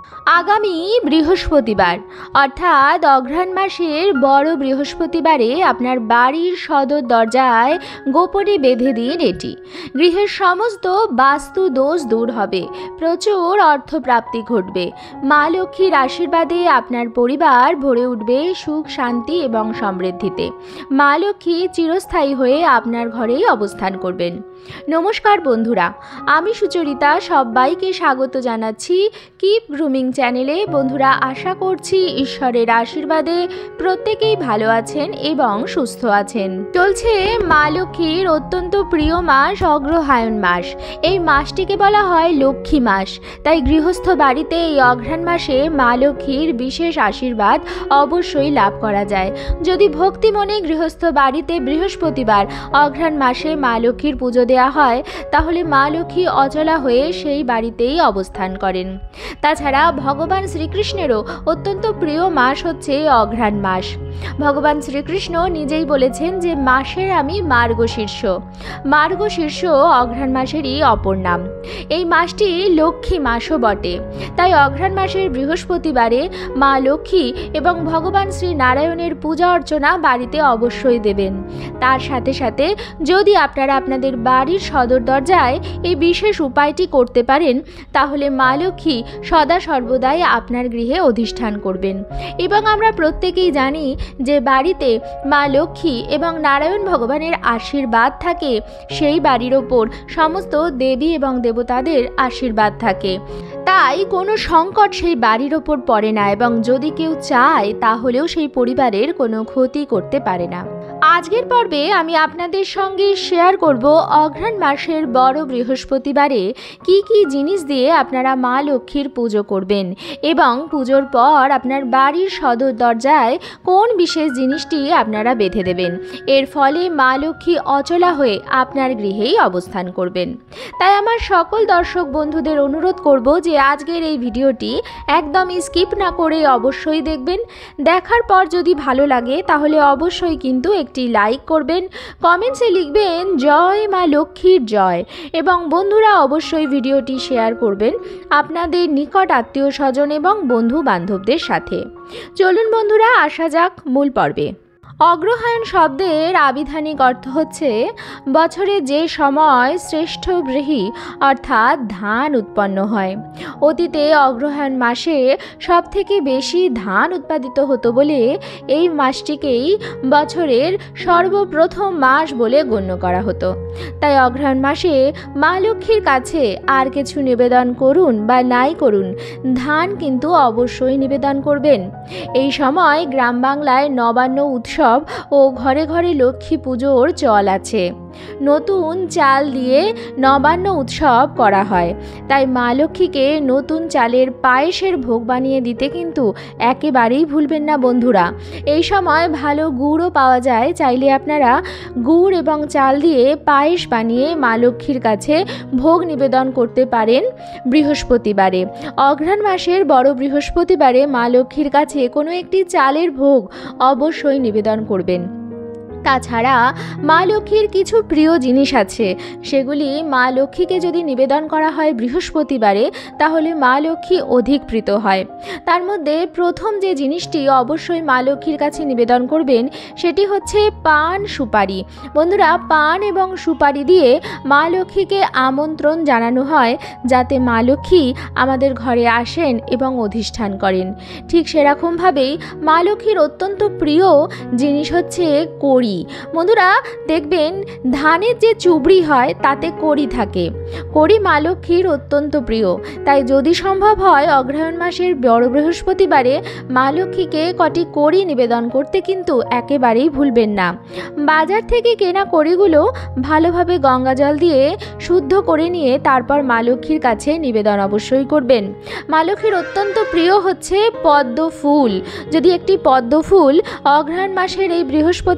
আগামী বৃহস্পতিবার অর্থাৎ অঘ্রাণ মাসের বড় বৃহস্পতিবারে আপনার বাড়ির সদর দরজায় গোপনে বেঁধে দিন এটি। গৃহের সমস্ত বাস্তু দোষ দূর হবে, প্রচুর অর্থপ্রাপ্তি ঘটবে। মা লক্ষ্মীর আশীর্বাদে আপনার পরিবার ভরে উঠবে সুখ, শান্তি এবং সমৃদ্ধিতে। মা লক্ষ্মী চিরস্থায়ী হয়ে আপনার ঘরেই অবস্থান করবেন। নমস্কার বন্ধুরা, আমি সুচরিতা সবাইকে স্বাগত জানাচ্ছি কিপ গ্রুমিং চ্যানেলে। বন্ধুরা, আশা করছি ঈশ্বরের আশীর্বাদে প্রত্যেকেই ভালো আছেন এবং সুস্থ আছেন। চলছে মা লক্ষ্মীর অত্যন্ত প্রিয় মাস অগ্রহায়ণ মাস। এই মাসটিকে বলা হয় লক্ষ্মী মাস। তাই গৃহস্থ বাড়িতে এই অঘ্রাণ মাসে মা লক্ষ্মীর বিশেষ আশীর্বাদ অবশ্যই লাভ করা যায়। যদি ভক্তি মনে গৃহস্থ বাড়িতে বৃহস্পতিবার অঘ্রাণ মাসে মা লক্ষ্মীর পুজো দেওয়া হয়, তাহলে মা লক্ষ্মী অচলা হয়ে সেই বাড়িতেই অবস্থান করেন। তাছাড়া ভগবান শ্রীকৃষ্ণেরও অত্যন্ত প্রিয় মাস হচ্ছে অঘ্রাণ মাস। ভগবান শ্রীকৃষ্ণ নিজেই বলেছেন যে মাসের আমি মার্গশীর্ষ। মার্গশীর্ষ অঘ্রাণ মাসেরই অপর নাম। এই মাসটি লক্ষ্মী মাসও বটে। তাই অঘ্রাণ মাসের বৃহস্পতিবারে মা লক্ষ্মী এবং ভগবান শ্রী নারায়ণের পূজা অর্চনা বাড়িতে অবশ্যই দেবেন। তার সাথে সাথে যদি আপনারা আপনাদের বাড়ির সদর দরজায় এই বিশেষ উপায়টি করতে পারেন, তাহলে মা লক্ষ্মী সদা সর্বদাই আপনার গৃহে অধিষ্ঠান করবেন। এবং আমরা প্রত্যেকেই জানি যে বাড়িতে মা লক্ষ্মী এবং নারায়ণ ভগবানের আশীর্বাদ থাকে, সেই বাড়ির ওপর সমস্ত দেবী এবং দেবতাদের আশীর্বাদ থাকে। তাই কোনো সংকট সেই বাড়ির ওপর পড়ে না, এবং যদি কেউ চায় তাহলেও সেই পরিবারের কোনো ক্ষতি করতে পারে না। আজকের পর্বে আমি আপনাদের সঙ্গে শেয়ার করব অঘ্রাণ মাসের বড় বৃহস্পতিবারে কি কি জিনিস দিয়ে আপনারা মা লক্ষ্মীর পুজো করবেন, এবং পুজোর পর আপনার বাড়ির সদর দরজায় কোন বিশেষ জিনিসটি আপনারা বেঁধে দেবেন। এর ফলে মা লক্ষ্মী অচলা হয়ে আপনার গৃহেই অবস্থান করবেন। তাই আমার সকল দর্শক বন্ধুদের অনুরোধ করব যে আজকের এই ভিডিওটি একদমই স্কিপ না করে অবশ্যই দেখবেন। দেখার পর যদি ভালো লাগে তাহলে অবশ্যই কিন্তু একটি লাইক করবেন, কমেন্টসে লিখবেন জয় মা লক্ষ্মীর জয়, এবং বন্ধুরা অবশ্যই ভিডিওটি শেয়ার করবেন আপনাদের নিকট আত্মীয় স্বজন এবং বন্ধু বান্ধবদের সাথে। চলুন বন্ধুরা, আসা যাক মূল পর্বে। অগ্রহায়ণ শব্দের আবিধানিক অর্থ হচ্ছে বছরে যে সময় শ্রেষ্ঠ গৃহী অর্থাৎ ধান উৎপন্ন হয়। অতীতে অগ্রহায়ণ মাসে সব থেকে বেশি ধান উৎপাদিত হতো বলে এই মাসটিকেই বছরের সর্বপ্রথম মাস বলে গণ্য করা হতো। তাই অগ্রহায়ণ মাসে মা লক্ষ্মীর কাছে আর কিছু নিবেদন করুন বা নাই করুন, ধান কিন্তু অবশ্যই নিবেদন করবেন। এই সময় গ্রাম বাংলায় নবান্ন উৎসব ও ঘরে ঘরে লক্ষ্মী পুজোর চল আছে। নতুন চাল দিয়ে নবান্ন উৎসব করা হয়। তাই মা লক্ষ্মীকে নতুন চালের পায়েসের ভোগ বানিয়ে দিতে কিন্তু একেবারেই ভুলবেন না বন্ধুরা। এই সময় ভালো গুড়ও পাওয়া যায়, চাইলে আপনারা গুড় এবং চাল দিয়ে পায়েস বানিয়ে মা লক্ষ্মীর কাছে ভোগ নিবেদন করতে পারেন বৃহস্পতিবারে। অঘ্রাণ মাসের বড় বৃহস্পতিবারে মা লক্ষ্মীর কাছে কোনো একটি চালের ভোগ অবশ্যই নিবেদন করবেন। তাছাড়া মা লক্ষ্মীর কিছু প্রিয় জিনিস আছে, সেগুলি মা লক্ষ্মীকে যদি নিবেদন করা হয় বৃহস্পতিবারে, তাহলে মা লক্ষ্মী অধিক প্রীত হয়। তার মধ্যে প্রথম যে জিনিসটি অবশ্যই মা লক্ষ্মীর কাছে নিবেদন করবেন সেটি হচ্ছে পান সুপারি। বন্ধুরা, পান এবং সুপারি দিয়ে মা লক্ষ্মীকে আমন্ত্রণ জানানো হয় যাতে মা লক্ষ্মী আমাদের ঘরে আসেন এবং অধিষ্ঠান করেন। ঠিক সেরকমভাবেই মা লক্ষ্মীর অত্যন্ত প্রিয় জিনিস হচ্ছে কড়ি। বন্ধুরা, দেখবেন ধানের যে চুবড়ি হয় তাতে কড়ি থাকে। কড়ি মা লক্ষ্মীর অত্যন্ত প্রিয়। তাই যদি সম্ভব হয় অগ্রহায়ণ মাসের বড় বৃহস্পতিবারে মা লক্ষ্মীকে কটি কড়ি নিবেদন করতে কিন্তু একেবারেই ভুলবেন না। বাজার থেকে কেনা কড়িগুলো ভালোভাবে গঙ্গা জল দিয়ে শুদ্ধ করে নিয়ে তারপর মা লক্ষ্মীর কাছে নিবেদন অবশ্যই করবেন। মা লক্ষ্মীর অত্যন্ত প্রিয় হচ্ছে পদ্ম ফুল। যদি একটি পদ্ম ফুল অগ্রহায়ণ মাসের এই বৃহস্পতিবারে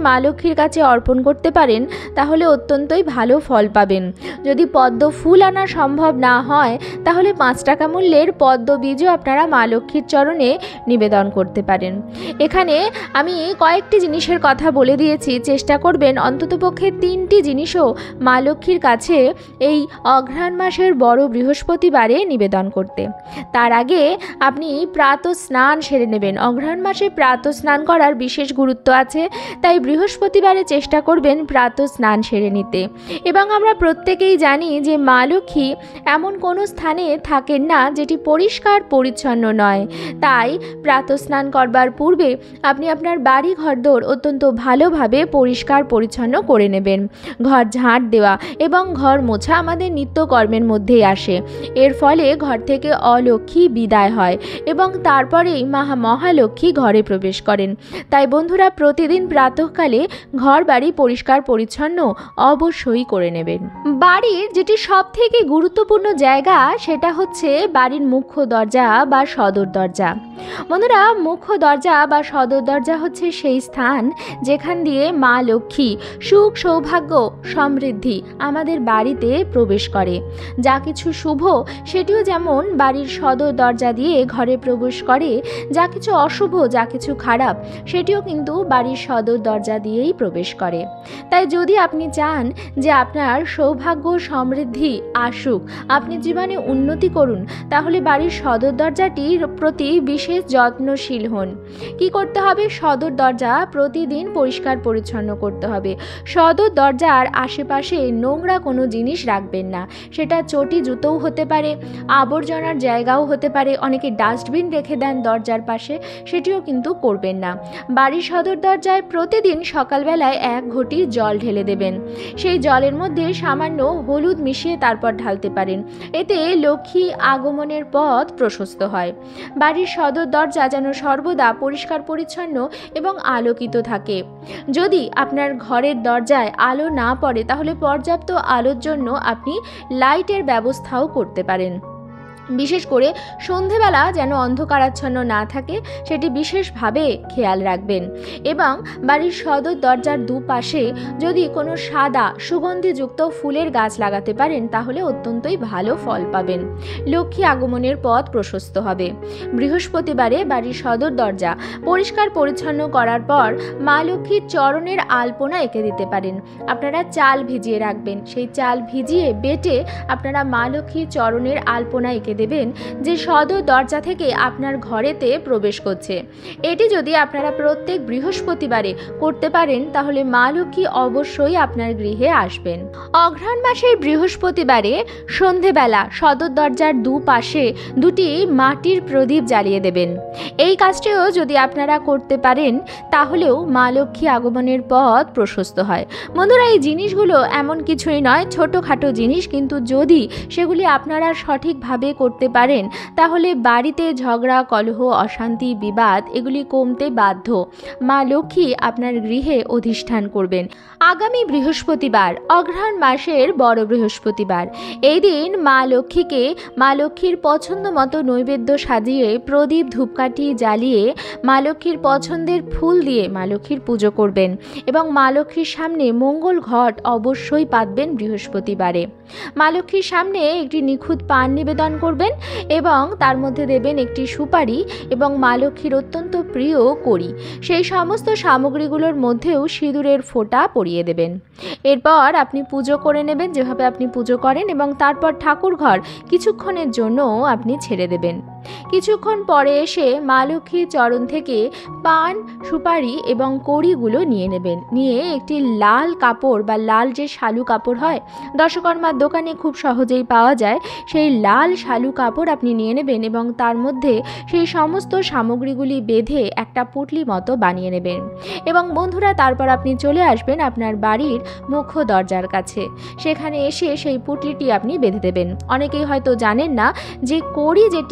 মা লক্ষ্মীর কাছে অর্পণ করতে পারেন তাহলে অত্যন্তই ভালো ফল পাবেন। যদি পদ্ম ফুল আনা সম্ভব না হয় তাহলে 5 টাকা মূল্যের পদ্ম বীজও আপনারা মা লক্ষ্মীর চরণে নিবেদন করতে পারেন। এখানে আমি কয়েকটি জিনিসের কথা বলে দিয়েছি, চেষ্টা করবেন অন্ততপক্ষে 3টি জিনিসও মা লক্ষ্মীর কাছে এই অঘ্রাণ মাসের বড় বৃহস্পতিবারে নিবেদন করতে। তার আগে আপনি প্রাতঃ স্নান সেরে নেবেন। অঘ্রাণ মাসে প্রাতঃ স্নান করার বিশেষ গুরুত্ব আছে, তাই বৃহস্পতিবারে চেষ্টা করবেন প্রাতঃ স্নান সেরে নিতে। এবং আমরা প্রত্যেকেই জানি যে মা লক্ষ্মী এমন কোনো স্থানে থাকেন না যেটি পরিষ্কার পরিচ্ছন্ন নয়, তাই প্রাতঃ স্নান করবার পূর্বে আপনি আপনার বাড়ি ঘরদোর অত্যন্ত ভালোভাবে পরিষ্কার পরিচ্ছন্ন করে নেবেন। ঘর ঝাঁট দেওয়া এবং ঘর মোছা আমাদের নিত্যকর্মের মধ্যেই আসে। এর ফলে ঘর থেকে অলক্ষ্মী বিদায় হয় এবং তারপরেই মহালক্ষ্মী ঘরে প্রবেশ করেন। তাই বন্ধুরা, প্রতিদিন প্রাতঃকালে ঘর বাড়ি পরিষ্কার পরিচ্ছন্ন অবশ্যই করে নেবেন। বাড়ির যেটি সব থেকে গুরুত্বপূর্ণ জায়গা সেটা হচ্ছে বাড়ির মুখ্য দরজা বা সদর দরজা। বন্ধুরা, মুখ্য দরজা বা সদর দরজা হচ্ছে সেই স্থান যেখান দিয়ে মা লক্ষ্মী সুখ সৌভাগ্য সমৃদ্ধি আমাদের বাড়িতে প্রবেশ করে। যা কিছু শুভ সেটিও যেমন বাড়ির সদর দরজা দিয়ে ঘরে প্রবেশ করে, যা কিছু অশুভ যা কিছু খারাপ সেটিও কিন্তু বাড়ির সদর দরজা দিয়েই প্রবেশ করে। তাই যদি আপনি চান যে আপনার সৌভাগ্য সমৃদ্ধি আসুক, আপনি জীবনে উন্নতি করুন, তাহলে বাড়ির সদর দরজাটির প্রতি বিশেষ যত্নশীল হন। কি করতে হবে? সদর দরজা প্রতিদিন পরিষ্কার পরিচ্ছন্ন করতে হবে। সদর দরজার আশেপাশে নোংরা কোনো জিনিস রাখবেন না। সেটা চটি জুতোও হতে পারে, আবর্জনার জায়গাও হতে পারে, অনেকে ডাস্টবিন রেখে দেন দরজার পাশে, সেটিও কিন্তু করবেন না। বাড়ির সদর দরজায় প্রতিদিন সকালবেলায় 1 ঘটি জল ঢেলে দেবেন। সেই জলের মধ্যে সামান্য হলুদ মিশিয়ে তারপর ঢালতে পারেন। এতে লক্ষ্মী আগমনের পথ প্রশস্ত হয়। বাড়ির সদর দরজা যেন সর্বদা পরিষ্কার পরিচ্ছন্ন এবং আলোকিত থাকে। যদি আপনার ঘরের দরজায় আলো না পড়ে তাহলে পর্যাপ্ত আলোর জন্য আপনি লাইটের ব্যবস্থাও করতে পারেন। বিশেষ করে সন্ধেবেলা যেন অন্ধকারাচ্ছন্ন না থাকে সেটি বিশেষভাবে খেয়াল রাখবেন। এবং বাড়ির সদর দরজার দুপাশে যদি কোনো সাদা সুগন্ধিযুক্ত ফুলের গাছ লাগাতে পারেন তাহলে অত্যন্তই ভালো ফল পাবেন। লক্ষ্মী আগমনের পথ প্রশস্ত হবে। বৃহস্পতিবারে বাড়ির সদর দরজা পরিষ্কার পরিচ্ছন্ন করার পর মা লক্ষ্মীর চরণের আলপনা এঁকে দিতে পারেন। আপনারা চাল ভিজিয়ে রাখবেন, সেই চাল ভিজিয়ে বেটে আপনারা মা লক্ষ্মীর চরণের আলপনা এঁকে দেবেন যে সদর দরজা থেকে আপনার ঘরেতে প্রবেশ করছে। এটি যদি আপনারা প্রত্যেক বৃহস্পতিবারে করতে পারেন তাহলে মা লক্ষ্মী অবশ্যই আপনার গৃহে আসবেন। অঘ্রাণ মাসের বৃহস্পতিবারে সন্ধেবেলা সদর দরজার দুপাশে 2টি মাটির প্রদীপ জ্বালিয়ে দেবেন। এই কাজটিও যদি আপনারা করতে পারেন তাহলেও মা লক্ষ্মী আগমনের পথ প্রশস্ত হয়। বন্ধুরা, এই জিনিসগুলো এমন কিছুই নয়, ছোটোখাটো জিনিস, কিন্তু যদি সেগুলি আপনারা সঠিকভাবে করতে পারেন তাহলে বাড়িতে ঝগড়া কলহ অশান্তি বিবাদ এগুলি কমতে বাধ্য। মা লক্ষ্মী আপনার গৃহে অধিষ্ঠান করবেন। আগামী বৃহস্পতিবার অঘ্রাণ মাসের বড় বৃহস্পতিবার, এই দিন মা লক্ষ্মীকে মা লক্ষ্মীর পছন্দ মতো নৈবেদ্য সাজিয়ে প্রদীপ ধূপকাঠি জ্বালিয়ে মা লক্ষ্মীর পছন্দের ফুল দিয়ে মা লক্ষ্মীর পুজো করবেন এবং মা লক্ষ্মীর সামনে মঙ্গল ঘট অবশ্যই পাতবেন। বৃহস্পতিবারে মা লক্ষ্মীর সামনে একটি নিখুঁত পান নিবেদন করবেন এবং তার মধ্যে দেবেন একটি সুপারি এবং মা লক্ষ্মীর অত্যন্ত প্রিয় কড়ি। সেই সমস্ত সামগ্রীগুলোর মধ্যেও সিঁদুরের ফোঁটা পরিয়ে দেবেন। এরপর আপনি পুজো করে নেবেন যেভাবে আপনি পুজো করেন এবং তারপর ঠাকুর ঘর কিছুক্ষণের জন্য আপনি ছেড়ে দেবেন। কিছুক্ষণ পরে এসে মা লক্ষ্মীর চরণ থেকে পান সুপারি এবং কড়িগুলো নিয়ে নেবেন। নিয়ে একটি লাল কাপড় বা লাল যে শালু কাপড় হয় দশকর্মার দোকানে খুব সহজেই পাওয়া যায়, সেই লাল শালু কাপড় আপনি নিয়ে নেবেন এবং তার মধ্যে সেই সমস্ত সামগ্রীগুলি বেঁধে একটা পুঁটলি মতো বানিয়ে নেবেন। এবং বন্ধুরা, তারপর আপনি চলে আসবেন আপনার বাড়ির মুখ্য দরজার কাছে। সেখানে এসে সেই পুঁটলিটি আপনি বেঁধে দেবেন। অনেকেই হয়তো জানেন না যে কড়ি যেটি আছে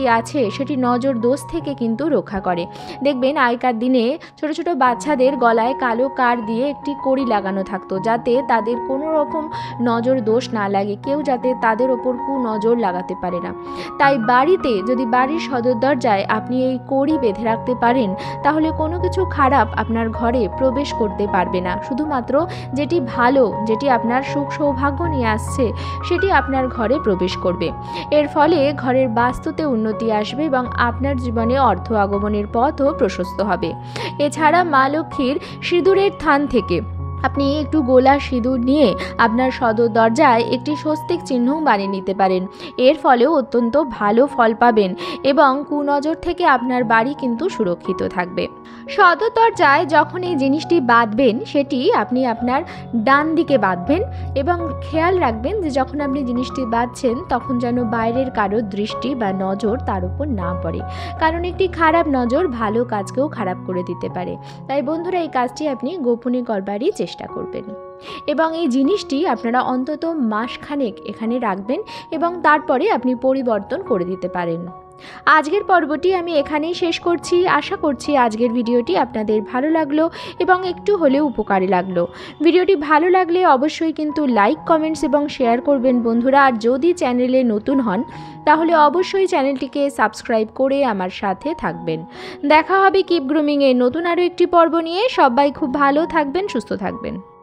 সেটি নজর দোষ থেকে কিন্তু রক্ষা করে। দেখবেন আগেকার দিনে ছোট ছোট বাচ্চাদের গলায় কালো কার দিয়ে একটি কড়ি লাগানো থাকতো, যাতে তাদের কোনো রকম নজর দোষ না লাগে, কেউ যাতে তাদের ওপর কুনজর লাগাতে পারে না। তাই বাড়িতে যদি বাড়ির সদর দরজায় আপনি এই কড়ি বেঁধে রাখতে পারেন, তাহলে কোনো কিছু খারাপ আপনার ঘরে প্রবেশ করতে পারবে না। শুধুমাত্র যেটি ভালো, যেটি আপনার সুখ সৌভাগ্য নিয়ে আসছে, সেটি আপনার ঘরে প্রবেশ করবে। এর ফলে ঘরের বাস্তুতে উন্নতি আসবে এবং আপনার জীবনে অর্থ আগমনের পথও প্রশস্ত হবে। এছাড়া মা লক্ষ্মীর সিঁদুরের থান থেকে আপনি একটু গোলা সিঁদুর নিয়ে আপনার সদর দরজায় একটি স্বস্তিক চিহ্ন বানিয়ে নিতে পারেন। এর ফলেও অত্যন্ত ভালো ফল পাবেন এবং কুনজর থেকে আপনার বাড়ি কিন্তু সুরক্ষিত থাকবে। সদর দরজায় যখন এই জিনিসটি বাঁধবেন, সেটি আপনি আপনার ডান দিকে বাঁধবেন এবং খেয়াল রাখবেন যে যখন আপনি জিনিসটি বাঁধছেন তখন যেন বাইরের কারোর দৃষ্টি বা নজর তার উপর না পড়ে, কারণ একটি খারাপ নজর ভালো কাজকেও খারাপ করে দিতে পারে। তাই বন্ধুরা, এই কাজটি আপনি গোপনে করবারই চেষ্টা করবেন এবং এই জিনিসটি আপনারা অন্তত মাসখানেক এখানে রাখবেন এবং তারপরে আপনি পরিবর্তন করে দিতে পারেন। আজকের পর্বটি আমি এখানেই শেষ করছি। আশা করছি আজকের ভিডিওটি আপনাদের ভালো লাগলো এবং একটু হলেও উপকারী লাগলো। ভিডিওটি ভালো লাগলে অবশ্যই কিন্তু লাইক, কমেন্টস এবং শেয়ার করবেন বন্ধুরা। আর যদি চ্যানেলে নতুন হন তাহলে অবশ্যই চ্যানেলটিকে সাবস্ক্রাইব করে আমার সাথে থাকবেন। দেখা হবে কিপ গ্রুমিংয়ের নতুন আরও একটি পর্ব নিয়ে। সবাই খুব ভালো থাকবেন, সুস্থ থাকবেন।